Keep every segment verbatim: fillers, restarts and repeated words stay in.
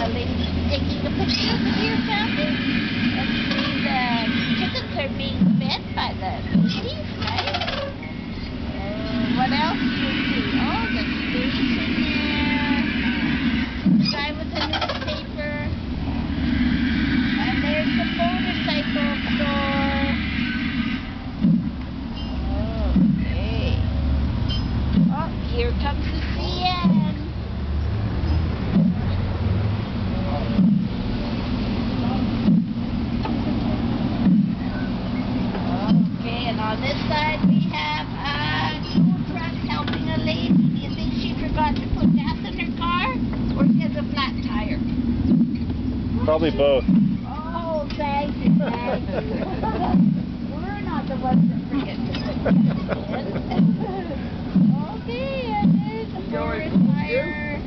the lady's taking a picture of the deer family. And see the chickens are being fed by the ladies, right? Uh, what else do you see? Oh, the station there. The guy with the newspaper. And there's the motorcycle store. Okay. Oh, here comes the C N. And on this side we have a tool truck helping a lady. Do you think she forgot to put gas in her car? Or she has a flat tire? Probably both. Oh, thank you, thank you. We're not the ones that forget to put gas in. Okay, and there's the forest fire.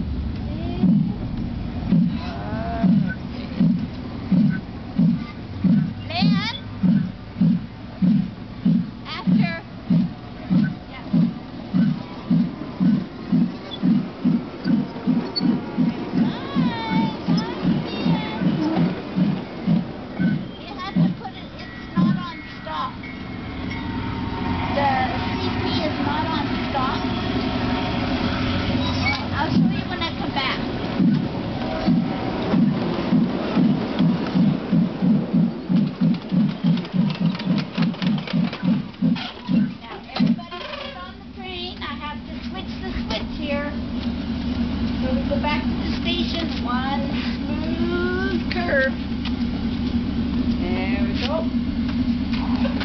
Go back to the station, one smooth curve. There we go.